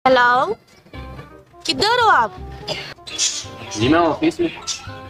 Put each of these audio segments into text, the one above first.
Hello, किधर हो आप? जी मैं ऑफिस में।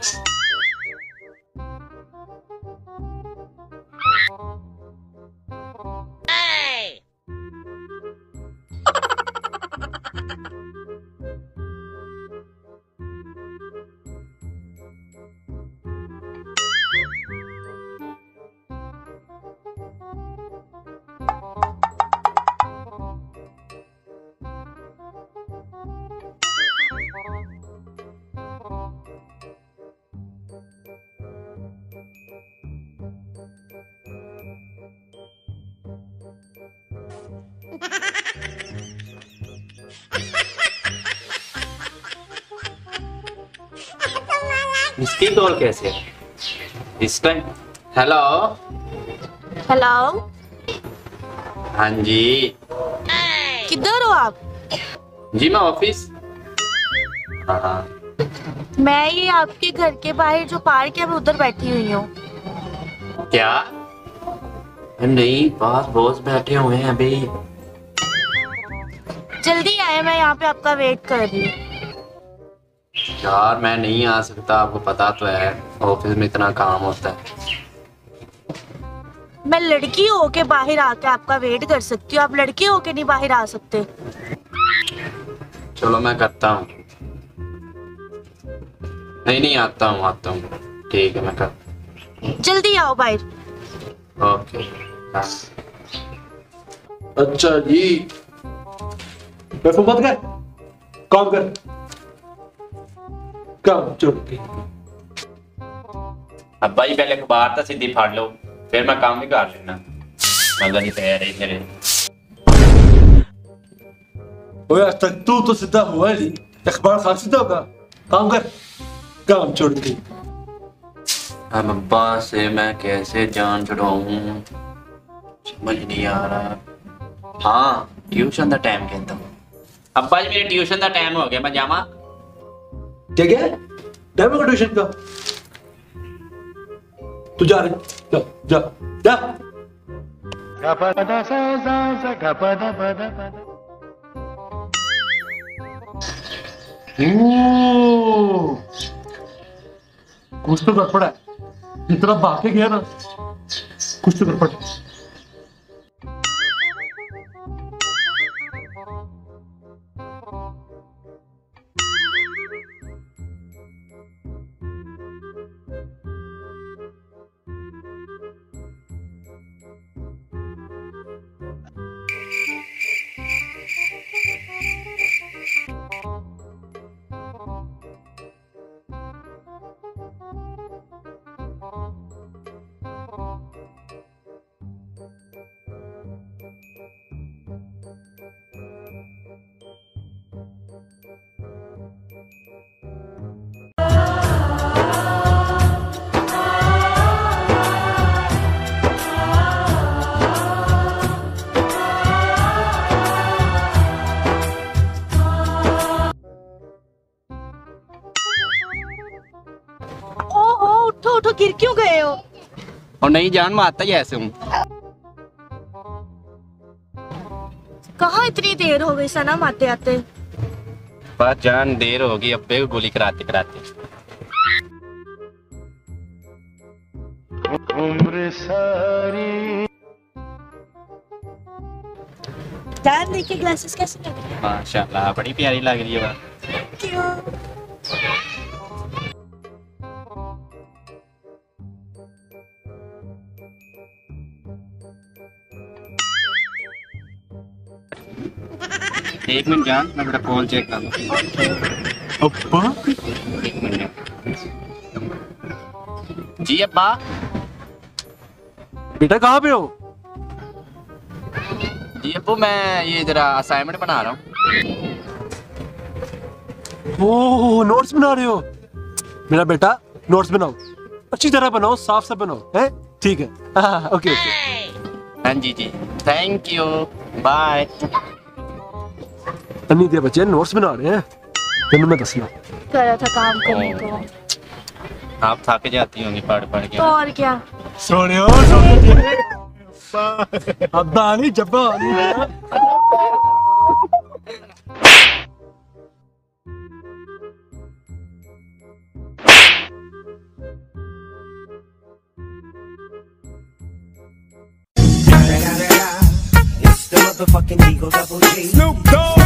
इसकी कॉल कैसे है इस टाइम? हेलो हेलो, हाँ जी। किधर हो आप? जी मैं ऑफिस। हाँ मैं ये आपके घर के बाहर जो पार्क है मैं उधर बैठी हुई हूँ। क्या? नहीं, पास बॉस बैठे हुए हैं अभी। जल्दी आए, मैं यहाँ पे आपका वेट कर रही हूँ। यार मैं नहीं आ सकता, आपको पता तो है ऑफिस में इतना काम होता है। मैं लड़की होके बाहर आके आपका वेट कर सकती हूँ, आप लड़के होके नहीं बाहर आ सकते। चलो मैं करता हूँ। नहीं आता हूँ ठीक है मैं कर। जल्दी आओ बाहर। ओके। अच्छा जी, मत कर, काम कर, काम छोड़ के। अब्बा जी पहले अखबार तो सीधी फाड़ लो, फिर मैं काम भी कर लेना। मगर नहीं तैयार है मेरे। ओए आज तक तू तो सीधा हुआ नहीं, अखबार खा सीधा होगा। काम कर, काम छोड़ के। अब अब्बा से मैं कैसे जान छुड़ाऊं, समझ नहीं आ रहा। हाँ ट्यूशन का टाइम कहता हूँ। अब्बा जी मेरे ट्यूशन का टाइम हो गया, मैं जावा। क्या क्या टाइम होगा ट्यूशन का? तू जा रही, जा जा जा। कुछ तो गड़बड़ है, जितना भागे गया ना, कुछ तो गड़बड़ है। उठो, गिर क्यों गए हो? और नहीं जान, मैं आता ही ऐसे हूँ। कहाँ इतनी देर हो गई सनम आते आते? बस जान देर होगी अब्बे को गोली कराते कराते। उम्र सारी जान देखिए ग्लासेस कैसे लग रहे हैं? माशाल्लाह बड़ी प्यारी लग रही है। क्यों? एक मिनट जान, मैं मेरा कॉल चेक कर लूं। अब्बा एक मिनट जी। अब्बा बेटा कहाँ पे हो? जी अब्बू मैं ये जरा असाइनमेंट बना रहा हूँ। ओह नोट्स बना रहे हो? मेरा बेटा नोट्स बनाओ, अच्छी तरह बनाओ, साफ साफ बनाओ, है ठीक है? हाँ ओके ओके। हाँ जी जी, थैंक यू, बाय। अन्नी दे बच्चे नोट्स बना रहे हैं, तेन मैं दसना कर रहा था काम करने को। आप थक जाती होंगी पढ़ पढ़ के। तो और क्या? सोनियो अब दानी जब्बा motherfucking Eagle Double G. Snoop Dogg.